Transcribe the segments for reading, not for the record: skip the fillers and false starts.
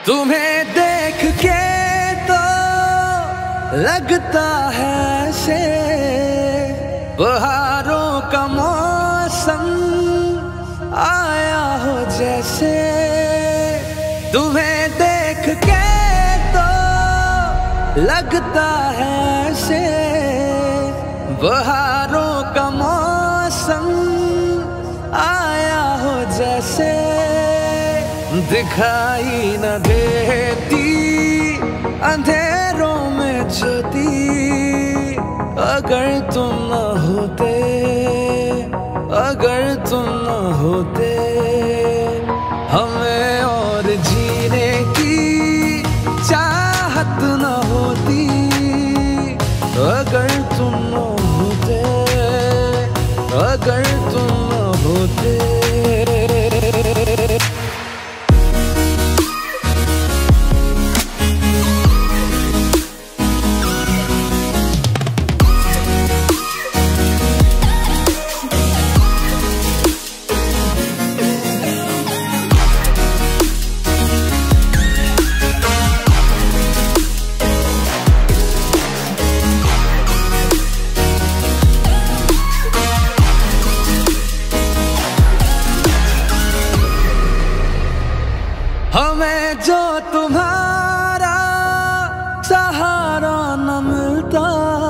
तुम्हें देख के तो लगता है से बहारों का मौसम आया हो जैसे। तुम्हें देख के तो लगता है से बहारों का मौसम आया हो जैसे। दिखाई न देती अंधेरों में ज्योति, अगर तुम न होते, अगर तुम न होते। हमें और जीने की चाहत न होती, अगर तुम न होते, अगर तुम न होते। हमें जो तुम्हारा सहारा न मिलता,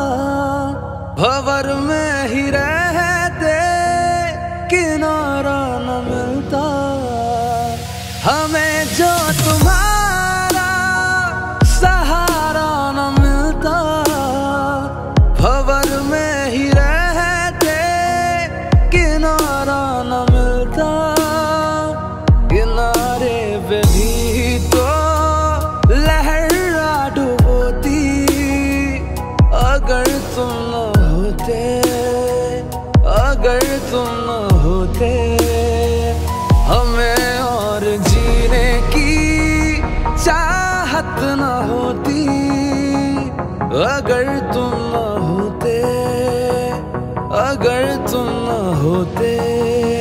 भंवर में ही रहते किनारा न मिलता। हमें जो तुम्हारा सहारा न मिलता, भंवर में ही रहते किनारा न मिलता। किनारे पे भी तो लहरा डुबोती, अगर तुम न होते, अगर तुम न होते। हमें और जीने की चाहत न होती, अगर तुम न होते, अगर तुम न होते।